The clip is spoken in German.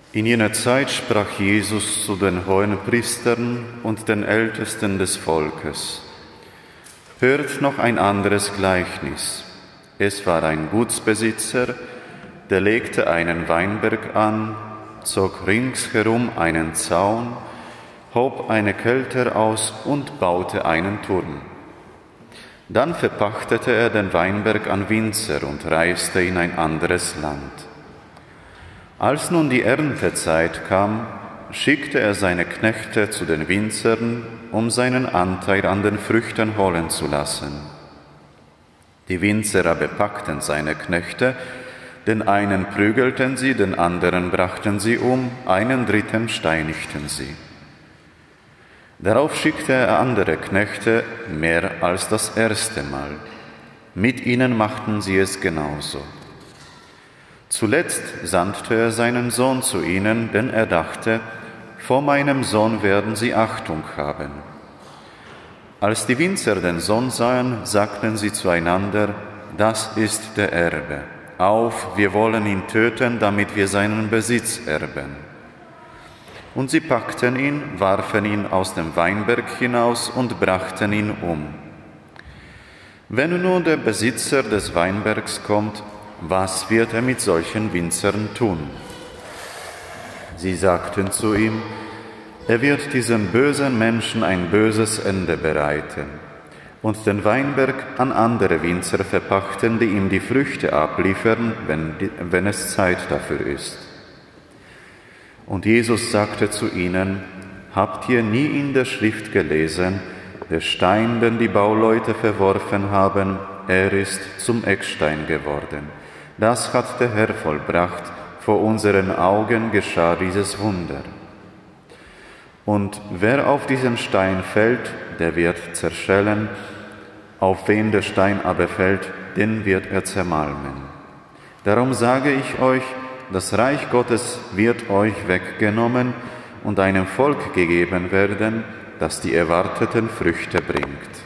In jener Zeit sprach Jesus zu den Hohenpriestern und den Ältesten des Volkes: Hört noch ein anderes Gleichnis. Es war ein Gutsbesitzer, der legte einen Weinberg an, zog ringsherum einen Zaun, hob eine Kelter aus und baute einen Turm. Dann verpachtete er den Weinberg an Winzer und reiste in ein anderes Land. Als nun die Erntezeit kam, schickte er seine Knechte zu den Winzern, um seinen Anteil an den Früchten holen zu lassen. Die Winzer aber packten seine Knechte, den einen prügelten sie, den anderen brachten sie um, einen dritten steinigten sie. Darauf schickte er andere Knechte, mehr als das erste Mal. Mit ihnen machten sie es genauso. Zuletzt sandte er seinen Sohn zu ihnen, denn er dachte, vor meinem Sohn werden sie Achtung haben. Als die Winzer den Sohn sahen, sagten sie zueinander: Das ist der Erbe. Auf, wir wollen ihn töten, damit wir seinen Besitz erben. Und sie packten ihn, warfen ihn aus dem Weinberg hinaus und brachten ihn um. Wenn nun der Besitzer des Weinbergs kommt, was wird er mit solchen Winzern tun? Sie sagten zu ihm: Er wird diesem bösen Menschen ein böses Ende bereiten und den Weinberg an andere Winzer verpachten, die ihm die Früchte abliefern, wenn es Zeit dafür ist. Und Jesus sagte zu ihnen: Habt ihr nie in der Schrift gelesen, der Stein, den die Bauleute verworfen haben, er ist zum Eckstein geworden. Das hat der Herr vollbracht, vor unseren Augen geschah dieses Wunder. Und wer auf diesen Stein fällt, der wird zerschellen, auf wen der Stein aber fällt, den wird er zermalmen. Darum sage ich euch, das Reich Gottes wird euch weggenommen und einem Volk gegeben werden, das die erwarteten Früchte bringt.